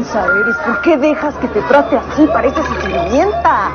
mensa eres. ¿Por qué dejas que te trate así? Pareces sirvienta.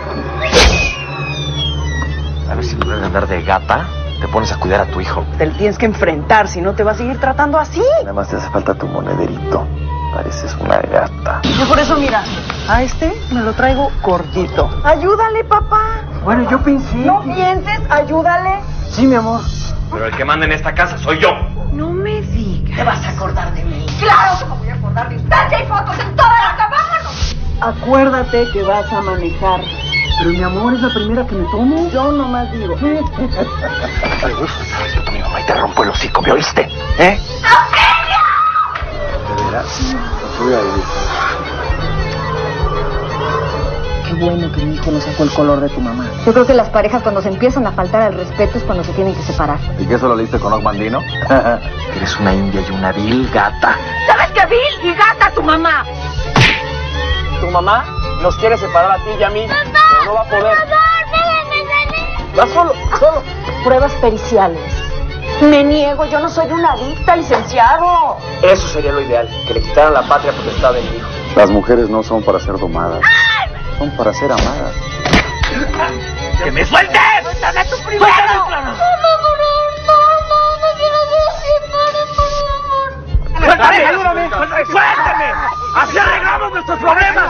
A ver si en vez de andar de gata, te pones a cuidar a tu hijo. Te lo tienes que enfrentar, si no te va a seguir tratando así. Nada más te hace falta tu monederito. Pareces una gata. Yo por eso, mira, a este me lo traigo cortito. Ayúdale, papá. Bueno, yo pensé... No pienses, ayúdale. Sí, mi amor. Pero el que manda en esta casa soy yo. No me digas. ¿Te vas a acordar de mí? ¡Claro que me voy a acordar de usted! ¡Hay fotos en toda la casa! ¡Vámonos! Acuérdate que vas a manejar. Pero mi amor, es la primera que me tomo. Yo nomás digo. Me gusta, sabes que tu mi mamá y te rompo el hocico, ¿me oíste? ¿Eh? ¡Auxilio! ¿De veras? No voy a ir. Qué bueno que mi hijo no sacó el color de tu mamá. Yo creo que las parejas cuando se empiezan a faltar al respeto es cuando se tienen que separar. ¿Y qué eso lo leíste con Osmandino? Eres una india y una vil gata. ¿Sabes qué vil y gata tu mamá? Tu mamá nos quiere separar a ti y a mí, pero no va a poder. Va solo. Pruebas periciales. Me niego, yo no soy una adicta, licenciado. Eso sería lo ideal, que le quitaran la patria potestad de mi hijo. Las mujeres no son para ser domadas. Son para ser amadas. ¡Que me sueltes! ¡Suéltame tu primero! ¡Suéltame! ¡Ayúdame! ¡Suéltame! ¡Así arreglamos nuestros problemas!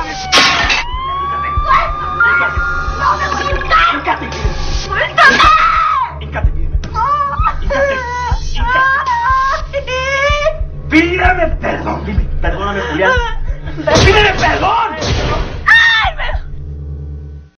¡Híncate! ¡Suéltame! ¡Híncate! ¡Pídeme perdón! Perdóname, Julián. ¡Pídeme perdón!